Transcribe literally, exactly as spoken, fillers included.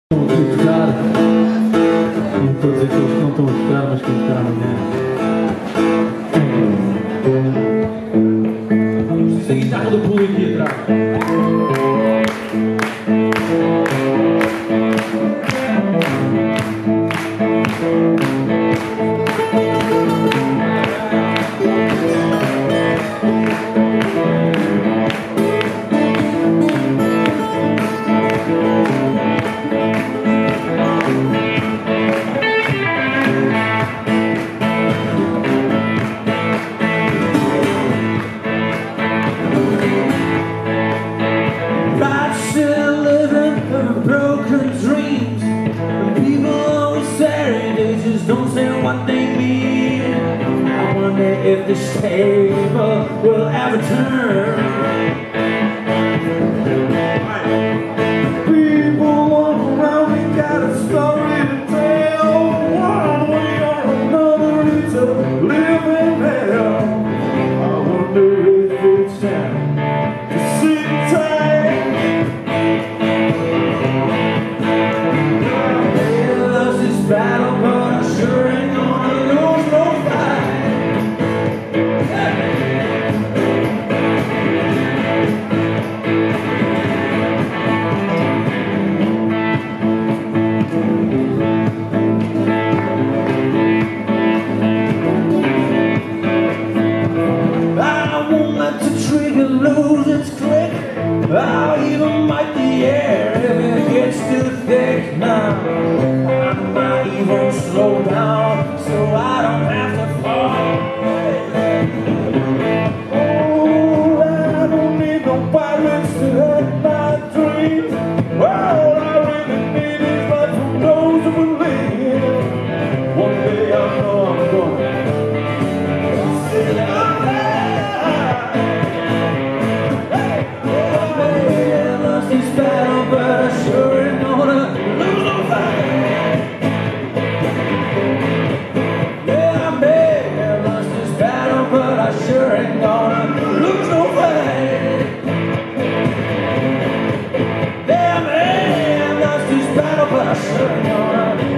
Estão a criticar, não estou a dizer que eles não estão a tocar, mas que vão tocar amanhã. Preciso da guitarra do público aqui atrás. Don't say what they mean. I wonder if this table will ever turn. People walk around, we got a story to tell. One way or another, it's a living hell. I wonder if it's time to sit tight. I lost this battle, but sure ain't gonna lose no fight. I won't let the trigger lose its grip. I'll even bite the air if it gets too thick. Now I might even slow down so I don't have to fall. Oh, I don't need no pirates to hurt my dreams. All I really need is love from those who believe. One day I know I'm gonna sit out there. Hey, I lost this battle, but I sure ain't gonna lose no fight. But I sure ain't gonna lose no fight. Damn, man, I lost this battle, but I sure ain't gonna